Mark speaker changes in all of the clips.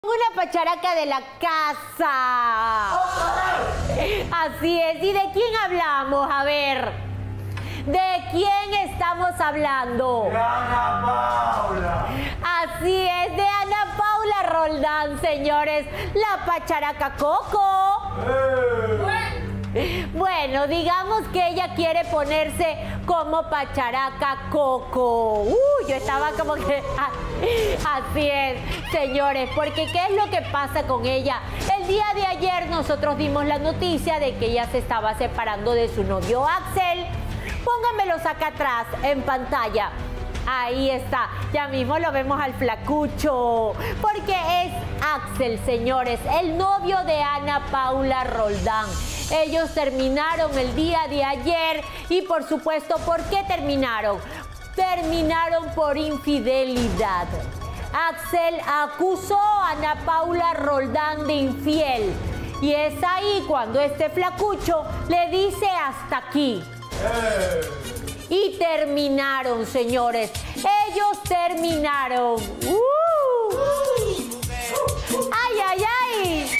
Speaker 1: Una pacharaca de la casa. Así es. ¿Y de quién hablamos? A ver. ¿De quién estamos hablando?
Speaker 2: De Ana Paula.
Speaker 1: Así es, de Ana Paula Roldán, señores. La pacharaca Coco. Bueno, digamos que ella quiere ponerse como pacharaca Coco. Yo estaba como que... Así es, señores, porque ¿qué es lo que pasa con ella? El día de ayer nosotros dimos la noticia de que ella se estaba separando de su novio Axel. Pónganmelos acá atrás, en pantalla. Ahí está, ya mismo lo vemos al flacucho, porque es Axel, señores, el novio de Ana Paula Roldán. Ellos terminaron el día de ayer y por supuesto, ¿por qué terminaron? Terminaron por infidelidad. Axel acusó a Ana Paula Roldán de infiel y es ahí cuando este flacucho le dice hasta aquí. Y terminaron, señores. Ellos terminaron. ¡Ay, ay, ay!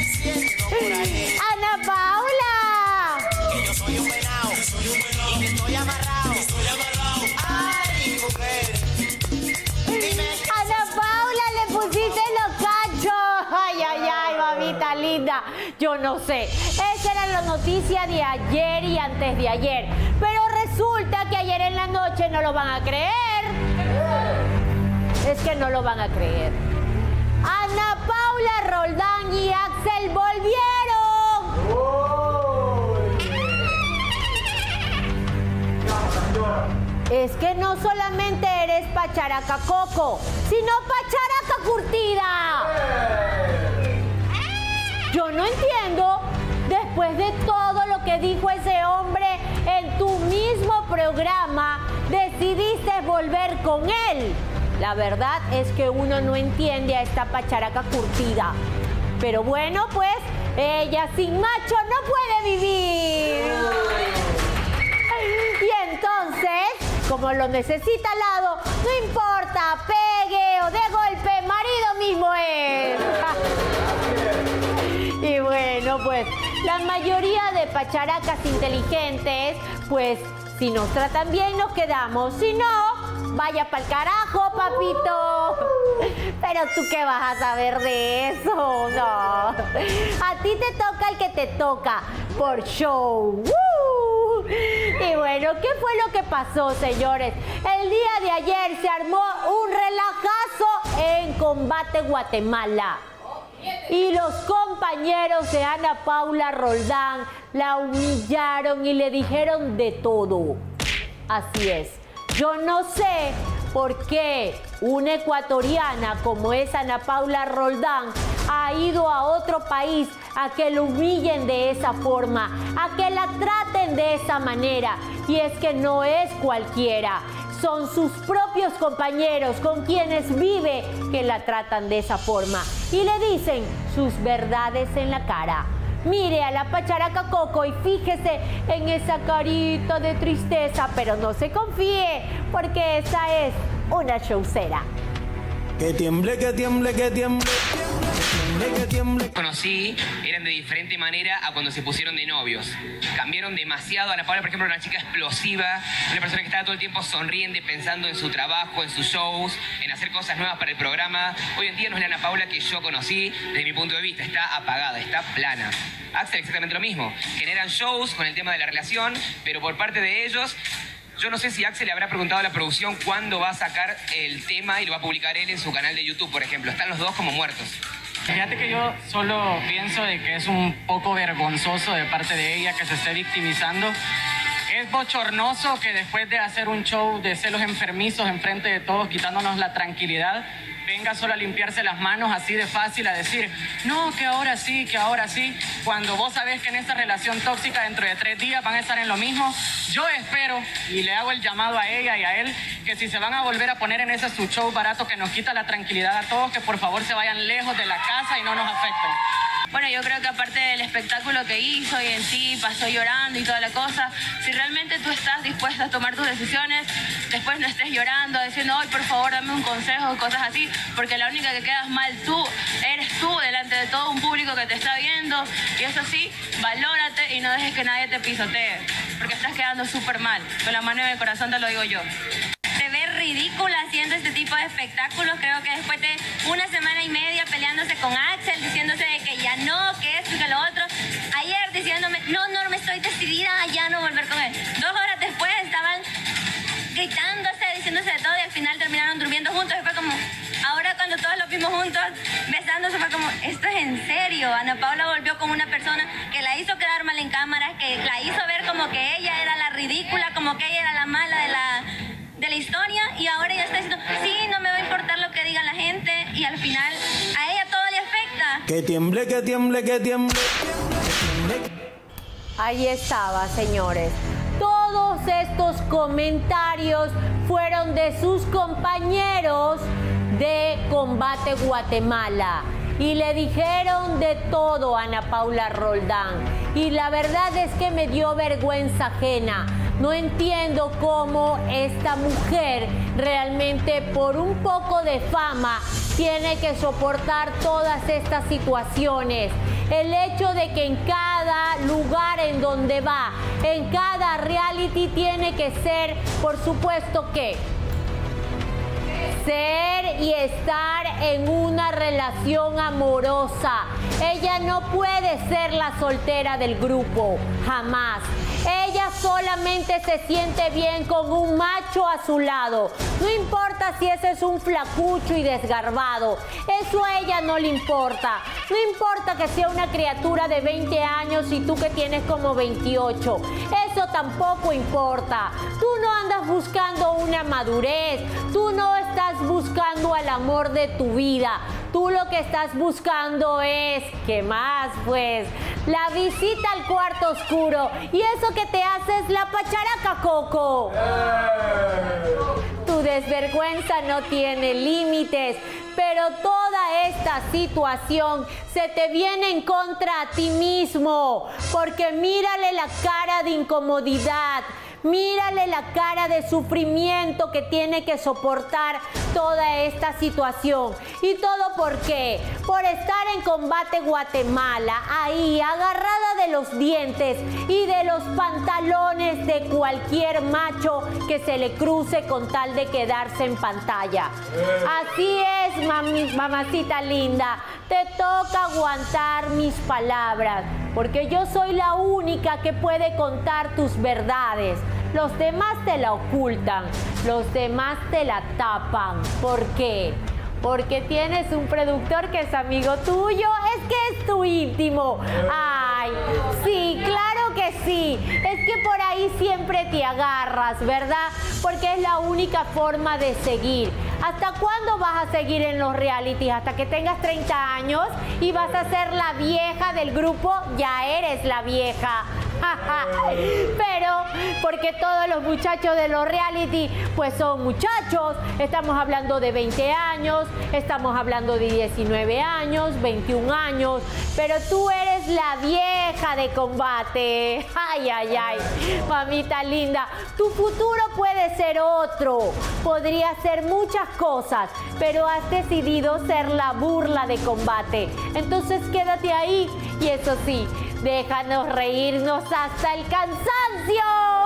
Speaker 1: ¡Ana Paula!
Speaker 3: Que yo soy un venado y que estoy amarrado. ¡Ay, mujer!
Speaker 1: ¡Ana Paula, le pusiste los cachos! ¡Ay, ay, ay, mamita linda! Yo no sé. Esa era la noticia de ayer y antes de ayer. Pero resulta que ayer en la noche no lo van a creer. Es que no lo van a creer. Ana Paula Roldán y Axel volvieron. Es que no solamente eres pacharaca Coco, sino pacharaca curtida. Yo no entiendo, después de todo lo que dijo ese hombre en tu mismo programa, decidiste volver con él. La verdad es que uno no entiende a esta pacharaca curtida. Pero bueno, pues, ella sin macho no puede vivir. Y entonces, como lo necesita al lado, no importa, pegue o de golpe, marido mismo es. Y bueno, pues, la mayoría de pacharacas inteligentes, pues, si nos tratan bien nos quedamos, si no, vaya pa'l carajo, papito. Pero tú qué vas a saber de eso, no. A ti te toca el que te toca, por show. Y bueno, ¿qué fue lo que pasó, señores? El día de ayer se armó un relajazo en Combate Guatemala. Y los compañeros de Ana Paula Roldán la humillaron y le dijeron de todo. Así es. Yo no sé por qué una ecuatoriana como es Ana Paula Roldán ha ido a otro país a que lo humillen de esa forma, a que la traten de esa manera. Y es que no es cualquiera. Son sus propios compañeros con quienes vive que la tratan de esa forma y le dicen sus verdades en la cara. Mire a la pacharaca Coco y fíjese en esa carita de tristeza, pero no se confíe porque esa es una showcera.
Speaker 2: Que tiemble, que tiemble, que tiemble. Que tiemble.
Speaker 4: Conocí, eran de diferente manera a cuando se pusieron de novios. Cambiaron demasiado. Ana Paula, por ejemplo, era una chica explosiva, una persona que estaba todo el tiempo sonriente, pensando en su trabajo, en sus shows, en hacer cosas nuevas para el programa. Hoy en día no es la Ana Paula que yo conocí desde mi punto de vista. Está apagada, está plana. Axel exactamente lo mismo. Generan shows con el tema de la relación, pero por parte de ellos... Yo no sé si Axel le habrá preguntado a la producción cuándo va a sacar el tema y lo va a publicar él en su canal de YouTube, por ejemplo. Están los dos como muertos.
Speaker 5: Fíjate que yo solo pienso de que es un poco vergonzoso de parte de ella que se esté victimizando. Es bochornoso que después de hacer un show de celos enfermizos enfrente de todos, quitándonos la tranquilidad, venga solo a limpiarse las manos así de fácil a decir, no, que ahora sí, cuando vos sabés que en esa relación tóxica dentro de 3 días van a estar en lo mismo. Yo espero, y le hago el llamado a ella y a él, que si se van a volver a poner en ese su show barato que nos quita la tranquilidad a todos, que por favor se vayan lejos de la casa y no nos afecten.
Speaker 6: Bueno, yo creo que aparte del espectáculo que hizo y en sí pasó llorando y toda la cosa, si realmente tú estás dispuesta a tomar tus decisiones, después no estés llorando, diciendo, ay, por favor, dame un consejo, cosas así, porque la única que quedas mal eres tú delante de todo un público que te está viendo, y eso sí, valórate y no dejes que nadie te pisotee, porque estás quedando súper mal. Con la mano en el corazón te lo digo yo.
Speaker 7: Te ves ridícula haciendo este tipo de espectáculos. Creo que después de una semana y media peleándose con Axel, diciéndose de que ya no, que esto y que lo otro. Ayer diciéndome, no, Norma, estoy decidida a ya no volver con él. 2 horas después estaban gritándose, diciéndose de todo y al final terminaron durmiendo juntos. Y fue como, ahora cuando todos los vimos juntos, besándose, fue como, esto es en serio. Ana Paula volvió con una persona que la hizo quedar mal en cámara, que la hizo ver como que ella era la ridícula, como que ella era la mala de la historia, y ahora ella está diciendo, sí, no me va a importar lo que diga la gente, y al final a ella todo le afecta.
Speaker 2: Que tiemble, que tiemble, que tiemble.
Speaker 1: Ahí estaba, señores. Todos estos comentarios fueron de sus compañeros de Combate Guatemala. Y le dijeron de todo a Ana Paula Roldán. Y la verdad es que me dio vergüenza ajena. No entiendo cómo esta mujer realmente por un poco de fama tiene que soportar todas estas situaciones. El hecho de que en cada lugar en donde va, en cada reality tiene que ser, por supuesto que, ser y estar en una relación amorosa. Ella no puede ser la soltera del grupo, jamás. Ella solamente se siente bien con un macho a su lado. No importa si ese es un flacucho y desgarbado. Eso a ella no le importa. No importa que sea una criatura de 20 años y tú que tienes como 28. Eso tampoco importa. Tú no andas buscando una madurez. Tú no estás buscando al amor de tu vida. Tú lo que estás buscando es, ¿qué más? Pues, la visita al cuarto oscuro. Y eso que te hace es la pacharaca, Coco. Tu desvergüenza no tiene límites. Pero toda esta situación se te viene en contra a ti mismo. Porque mírale la cara de incomodidad. Mírale la cara de sufrimiento que tiene que soportar toda esta situación. ¿Y todo por qué? Por estar en Combate Guatemala, ahí, agarrada de los dientes y de los pantalones de cualquier macho que se le cruce con tal de quedarse en pantalla. Así es, mamacita linda. Te toca aguantar mis palabras, porque yo soy la única que puede contar tus verdades. Los demás te la ocultan, los demás te la tapan. ¿Por qué? Porque tienes un productor que es amigo tuyo, es que es tu íntimo. Ay, sí, claro que sí. Es que por ahí siempre te agarras, ¿verdad? Porque es la única forma de seguir. ¿Hasta cuándo vas a seguir en los realities? ¿Hasta que tengas 30 años y vas a ser la vieja del grupo? Ya eres la vieja. Pero porque todos los muchachos de los reality pues son muchachos. Estamos hablando de 20 años, estamos hablando de 19 años, 21 años, pero tú eres la vieja de Combate. Ay, ay, ay, mamita linda, tu futuro puede ser otro, podría ser muchas cosas, pero has decidido ser la burla de Combate. Entonces quédate ahí y eso sí, déjanos reírnos hasta el cansancio.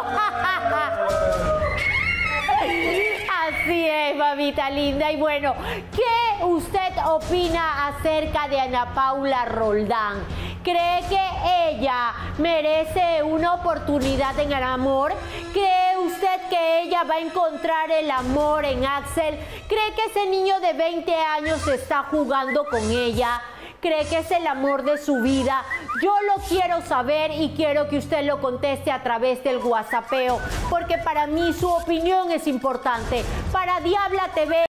Speaker 1: Así es, mamita linda. Y bueno, ¿qué usted opina acerca de Ana Paula Roldán? ¿Cree que ella merece una oportunidad en el amor? ¿Cree usted que ella va a encontrar el amor en Axel? ¿Cree que ese niño de 20 años está jugando con ella? ¿Cree que es el amor de su vida? Yo lo quiero saber y quiero que usted lo conteste a través del WhatsAppeo, porque para mí su opinión es importante. Para Diabla TV